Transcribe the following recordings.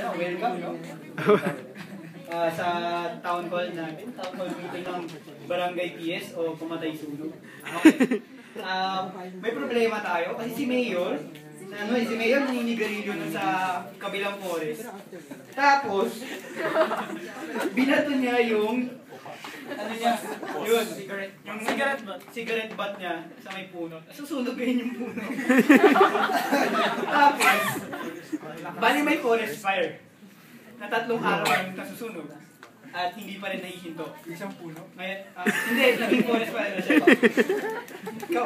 welcome, no? Sa town hall natin, town hall meeting ng Barangay PS o Pumatay Sunog. Okay. May problema tayo kasi si Mayor, si Mayor naninigarilyo nun sa kabilang forest. Tapos, binato niya yung yun, cigarette butt niya sa may puno. Susunog yun yung puno. Tapos, bali may forest fire na 3 araw yung nasusunog at hindi pa rin nahihinto. Isang puno? Ngayon, hindi, naging forest fire na siya. Ikaw.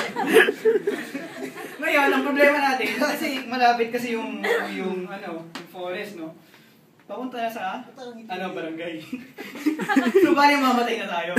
Ngayon, ang problema natin, kasi malapit kasi yung forest, no? Papunta na sa, barangay. So, bali mamatay na tayo.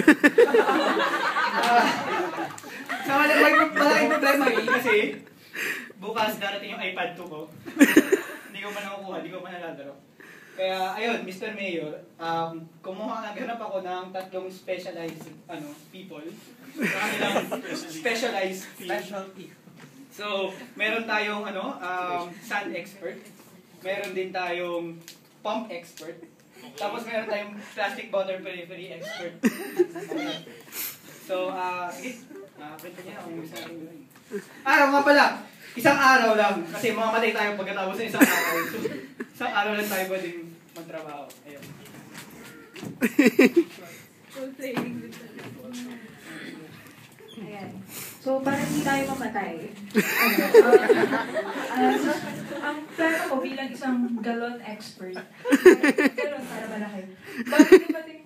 So, malaking problema yun kasi bukas darating yung iPad 2 ko. Hindi ko pa nakukuha, hindi ko pa nalalaro. Kaya, ayun, Mr. Mayor, naghanap ako ng 3 specialized people. Specialized specialty. So, meron tayong sand expert. Meron din tayong pump expert. Tapos meron tayong plastic water periphery expert. So, print niya kung gusto natin gawin. Araw nga pala, isang araw lang. Kasi mamamatay tayo pagkatapos ng isang araw. So, isang araw lang tayo pwedeng magtrabaho. Ayun. Ayan. So, para hindi tayo mamatay, ang plano ko bilang isang galon expert, galon para malaki, bating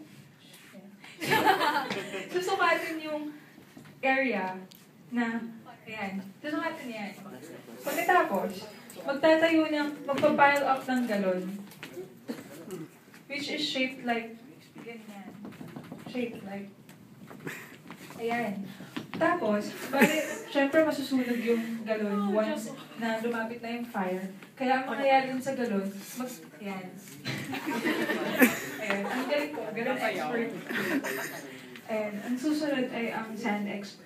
susukatin yung area na, ayan, susukatin yan. Pagkatapos, magpa-pile up ng galon, which is shaped like, ganyan, shaped like, ayan. Tapos, syempre masusunog yung galon once na lumapit na yung fire. Kaya ang mangyayari sa galon, ayan. Ayan, ang galing ko, galon expert. Ayan, ang susunod ay ang sand expert.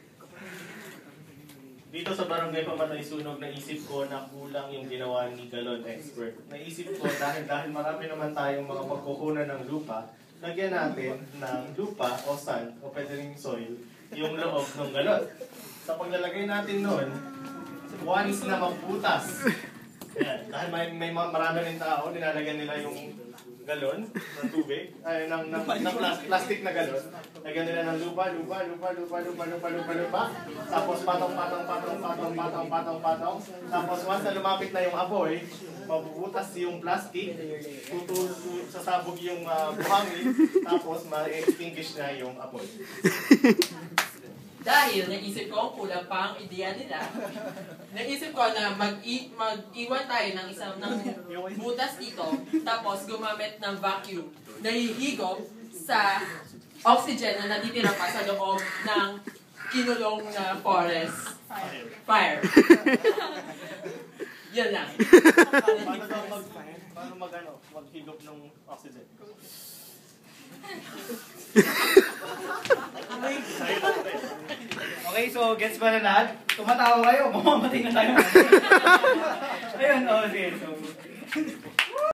Dito sa Barangay Pumatay Sunog, naisip ko na kulang yung ginawa ni Galon Expert. Naisip ko dahil marami naman tayong mga pagkukunan ng lupa, lagyan natin ng lupa o sand o pwede rin soil yung loob ng galon. Sa paglalagay natin noon, once na magbutas, dahil may marami rin tao, nilalagyan nila yung galon ng tubig, ng plastic na galon. Lagyan nila ng lupa, tapos patong. Tapos once na lumapit na yung apoy, mabubutas yung plastic, sasabog yung buhangin, tapos ma-extinguish na yung apoy. Dahil naisip ko kulang pa ang ideya nila, naisip ko na mag-iwan tayo ng isang butas dito, tapos gumamit ng vacuum na hihigop sa oxygen na natitira pa sa loob ng kinulong na forest fire. Yan lang. Paano maghigop ng oxygen? Okay, so gets ba na lahat? Tumatawa kayo, mamamatay na tayo. Ayun, sige. So,